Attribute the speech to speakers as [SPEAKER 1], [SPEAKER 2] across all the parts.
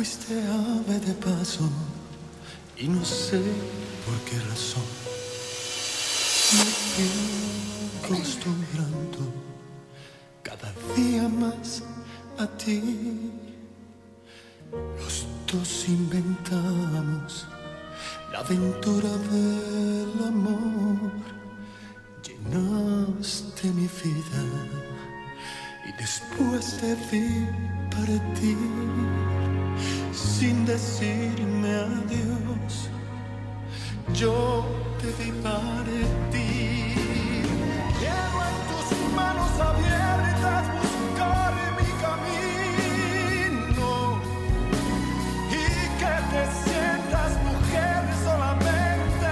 [SPEAKER 1] fuiste ave de paso y no sé por qué razón me fui acostumbrando cada día más a ti. Los dos inventamos la aventura del amor. Llenaste mi vida y después te vi partir sin decirme adiós. Yo te vi partir. Quiero en tus manos abiertas buscar mi camino y que te sientas mujer solamente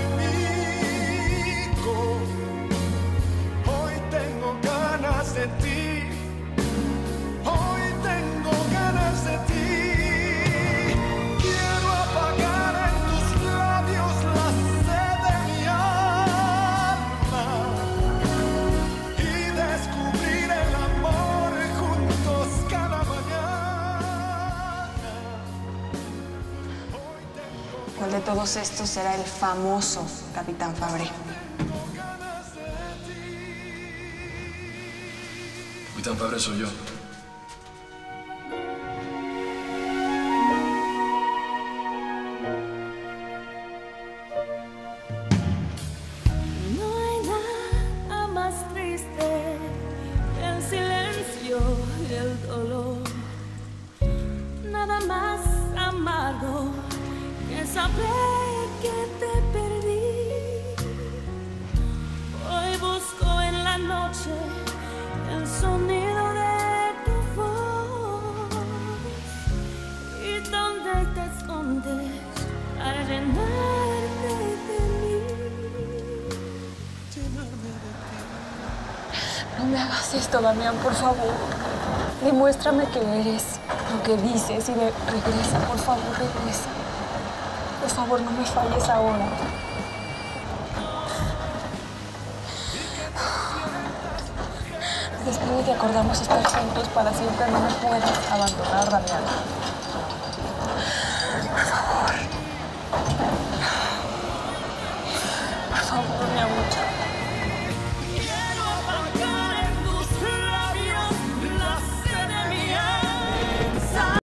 [SPEAKER 1] conmigo. Hoy tengo ganas de ti. Hoy tengo ganas de ti. Quiero apagar en tus labios la sed de mi alma y descubrir el amor juntos cada mañana.
[SPEAKER 2] ¿Cuál de todos estos será el famoso Capitán Fabré?
[SPEAKER 3] Capitán Fabré soy yo.
[SPEAKER 4] No hay nada más triste que el silencio y el dolor. Nada más amargo que saber que te perdí. Hoy busco en la noche el sonido de tu voz y donde te escondes para llenarte de mí.
[SPEAKER 2] No me hagas esto, Damián, por favor. Demuéstrame que eres lo que dices y regresa, por favor, regresa. Por favor, no me falles ahora. Después de que acordamos estar juntos para siempre, no me puedes abandonar, Damián.